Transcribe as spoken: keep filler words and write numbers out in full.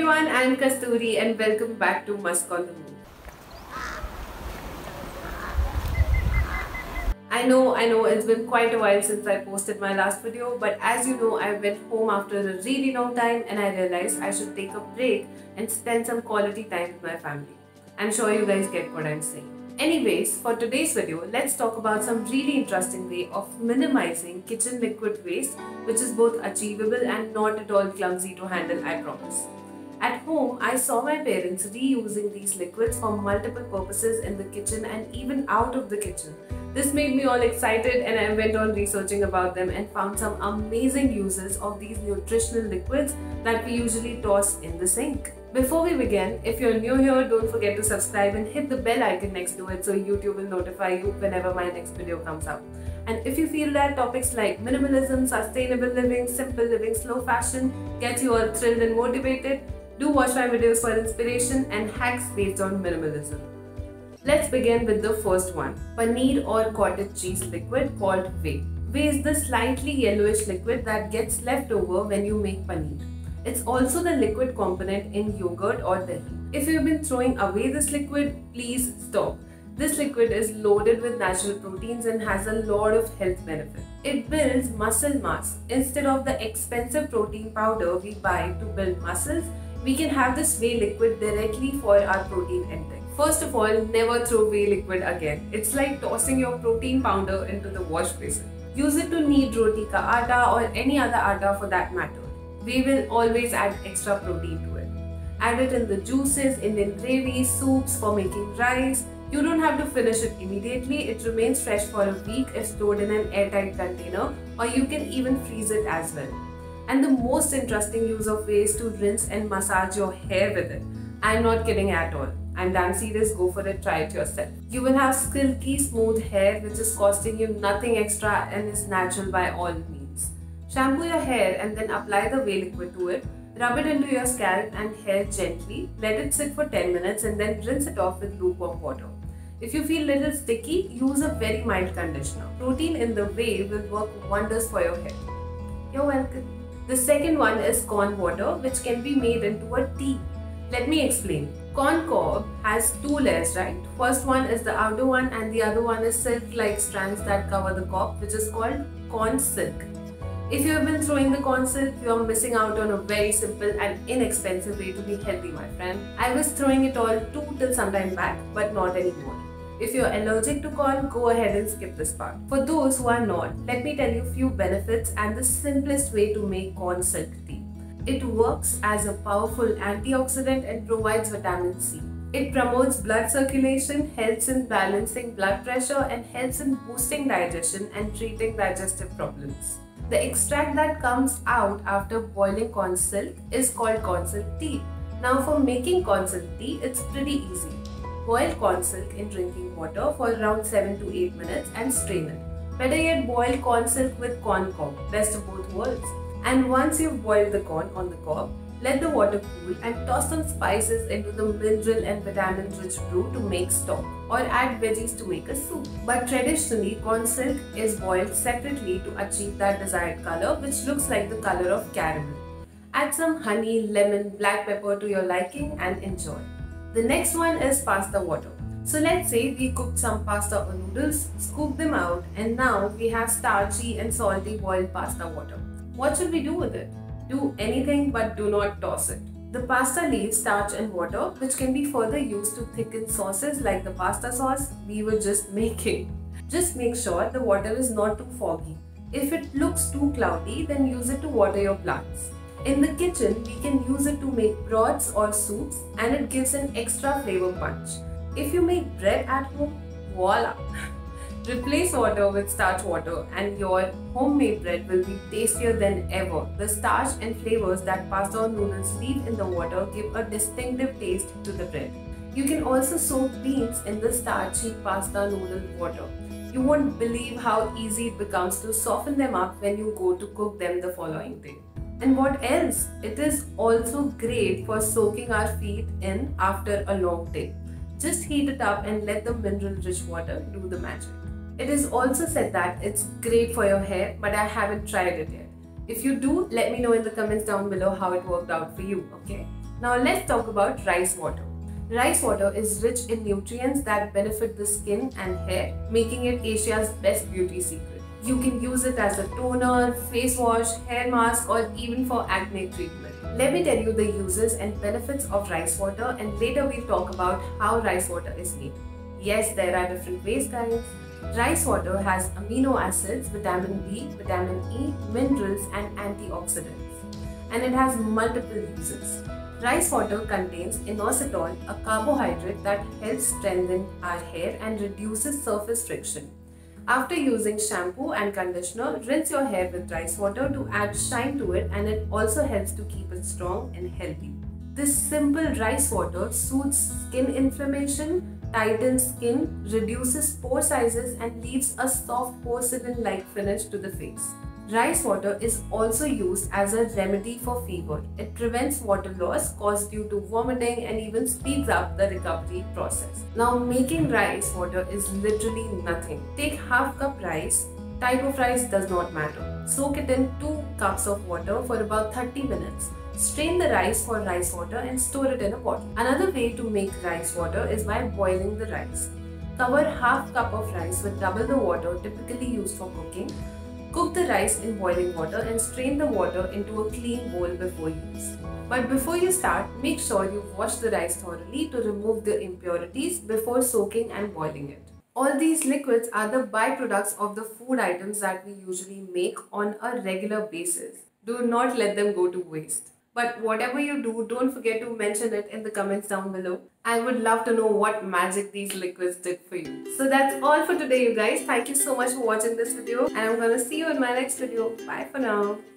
everyone, I'm Kasturi and welcome back to Musk on the Move. I know, I know it's been quite a while since I posted my last video, but as you know, I went home after a really long time and I realized I should take a break and spend some quality time with my family. I'm sure you guys get what I'm saying. Anyways, for today's video, let's talk about some really interesting way of minimizing kitchen liquid waste, which is both achievable and not at all clumsy to handle, I promise. At home, I saw my parents reusing these liquids for multiple purposes in the kitchen and even out of the kitchen. This made me all excited and I went on researching about them and found some amazing uses of these nutritional liquids that we usually toss in the sink. Before we begin, if you're new here, don't forget to subscribe and hit the bell icon next to it so YouTube will notify you whenever my next video comes out. And if you feel that topics like minimalism, sustainable living, simple living, slow fashion get you all thrilled and motivated, do watch my videos for inspiration and hacks based on minimalism. Let's begin with the first one, paneer or cottage cheese liquid called whey. Whey is the slightly yellowish liquid that gets left over when you make paneer. It's also the liquid component in yogurt or dahi. If you've been throwing away this liquid, please stop. This liquid is loaded with natural proteins and has a lot of health benefits. It builds muscle mass. Instead of the expensive protein powder we buy to build muscles, we can have this whey liquid directly for our protein intake. First of all, never throw whey liquid again. It's like tossing your protein powder into the wash basin. Use it to knead roti ka atta or any other atta for that matter. We will always add extra protein to it. Add it in the juices, Indian gravies, soups, for making rice. You don't have to finish it immediately. It remains fresh for a week if stored in an airtight container, or you can even freeze it as well. And the most interesting use of whey is to rinse and massage your hair with it. I'm not kidding at all. I'm damn serious, go for it, try it yourself. You will have silky smooth hair which is costing you nothing extra and is natural by all means. Shampoo your hair and then apply the whey liquid to it. Rub it into your scalp and hair gently. Let it sit for ten minutes and then rinse it off with lukewarm water. If you feel little sticky, use a very mild conditioner. Protein in the whey will work wonders for your hair. You're welcome. The second one is corn water, which can be made into a tea. Let me explain. Corn cob has two layers, right? First one is the outer one and the other one is silk-like strands that cover the cob, which is called corn silk. If you have been throwing the corn silk, you are missing out on a very simple and inexpensive way to be healthy, my friend. I was throwing it all too till some time back, but not anymore. If you're allergic to corn, go ahead and skip this part. For those who are not, let me tell you a few benefits and the simplest way to make corn silk tea. It works as a powerful antioxidant and provides vitamin C. It promotes blood circulation, helps in balancing blood pressure and helps in boosting digestion and treating digestive problems. The extract that comes out after boiling corn silk is called corn silk tea. Now for making corn silk tea, it's pretty easy. Boil corn silk in drinking water for around seven to eight minutes and strain it. Better yet, boil corn silk with corn cob, best of both worlds. And once you've boiled the corn on the cob, let the water cool and toss some spices into the mineral and vitamin-rich brew to make stock, or add veggies to make a soup. But traditionally, corn silk is boiled separately to achieve that desired color, which looks like the color of caramel. Add some honey, lemon, black pepper to your liking and enjoy. The next one is pasta water. So let's say we cooked some pasta or noodles, scooped them out, and now we have starchy and salty boiled pasta water. What should we do with it? Do anything but do not toss it. The pasta leaves starch and water, which can be further used to thicken sauces like the pasta sauce we were just making. Just make sure the water is not too foggy. If it looks too cloudy, then use it to water your plants. In the kitchen, we can use it to make broths or soups and it gives an extra flavor punch. If you make bread at home, voila! Replace water with starch water and your homemade bread will be tastier than ever. The starch and flavors that pasta or noodles leave in the water give a distinctive taste to the bread. You can also soak beans in the starchy pasta noodle water. You won't believe how easy it becomes to soften them up when you go to cook them the following day. And what else? It is also great for soaking our feet in after a long day. Just heat it up and let the mineral-rich water do the magic. It is also said that it's great for your hair, but I haven't tried it yet. If you do, let me know in the comments down below how it worked out for you, okay? Now let's talk about rice water. Rice water is rich in nutrients that benefit the skin and hair, making it Asia's best beauty secret. You can use it as a toner, face wash, hair mask, or even for acne treatment. Let me tell you the uses and benefits of rice water, and later we'll talk about how rice water is made. Yes, there are different ways, guys. Rice water has amino acids, vitamin B, vitamin E, minerals, and antioxidants. And it has multiple uses. Rice water contains inositol, a carbohydrate that helps strengthen our hair and reduces surface friction. After using shampoo and conditioner, rinse your hair with rice water to add shine to it, and it also helps to keep it strong and healthy. This simple rice water soothes skin inflammation, tightens skin, reduces pore sizes, and leaves a soft porcelain-like finish to the face. Rice water is also used as a remedy for fever. It prevents water loss caused due to vomiting and even speeds up the recovery process. Now, making rice water is literally nothing. Take half cup rice. Type of rice does not matter. Soak it in two cups of water for about thirty minutes. Strain the rice for rice water and store it in a bottle. Another way to make rice water is by boiling the rice. Cover half cup of rice with double the water typically used for cooking. Cook the rice in boiling water and strain the water into a clean bowl before use. But before you start, make sure you wash the rice thoroughly to remove the impurities before soaking and boiling it. All these liquids are the byproducts of the food items that we usually make on a regular basis. Do not let them go to waste. But whatever you do, don't forget to mention it in the comments down below. I would love to know what magic these liquids did for you. So that's all for today, you guys. Thank you so much for watching this video, and I'm gonna see you in my next video. Bye for now.